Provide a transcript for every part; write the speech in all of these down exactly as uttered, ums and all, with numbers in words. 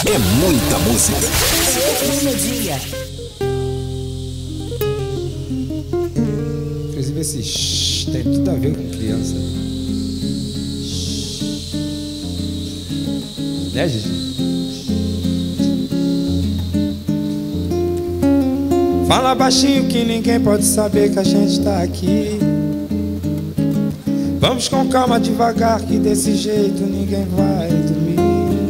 É muita música. Melodia. Inclusive esse shh tem tudo a ver com criança. Né, Gigi? Fala baixinho que ninguém pode saber que a gente tá aqui. Vamos com calma, devagar, que desse jeito ninguém vai dormir.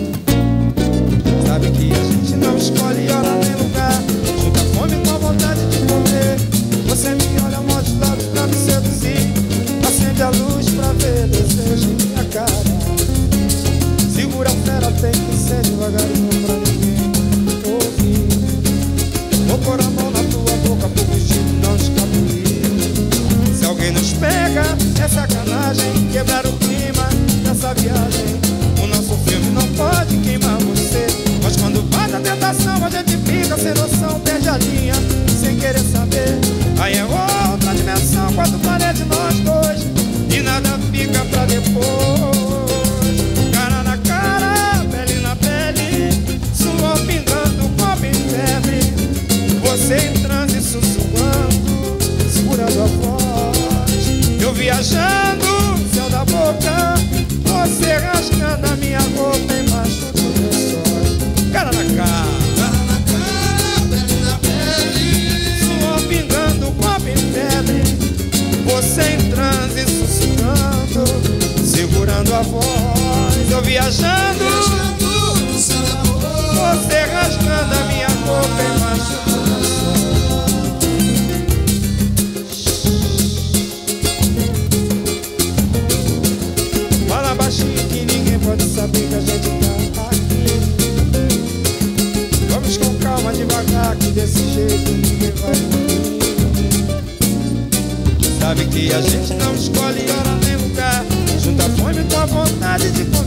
Sabe que a gente não escolhe hora nem lugar. Junta fome com a vontade de comer. Você me olha mó de lado pra me seduzir. Acende a luz pra ver desejo em minha cara. Segura a fera, tem que ser devagarinho pra ninguém ouvir. Vou pôr a mão na tua boca pro vestido não escapulir. Se alguém nos pega, é sacanagem. Quebrar o clima dessa viagem. O nosso filme não pode queimar você. Mas quando vai da tentação, a gente fica sem noção, perde a linha, sem querer saber. Aí é outra dimensão, quatro paredes nós dois, e nada fica pra depois. Cara na cara, pele na pele, suor pingando, copo em febre. Você em transe sussurrando, segurando a voz. Eu viajando, céu da boca, você rasgando a minha roupa embaixo do meu sol. Cara na cara, cara na cara, pele na pele, suor pingando, copo em febre. Você em transe sussurrando, segurando a voz. Eu viajando, viajando no céu da boca, você rasgando a minha roupa embaixo do meu sol. Fala baixinho que ninguém pode saber que a gente tá aqui. Vamos com calma, devagar, que desse jeito ninguém vai dormir. Sabe que a gente não escolhe hora nem lugar. Junta fome com a vontade de comer.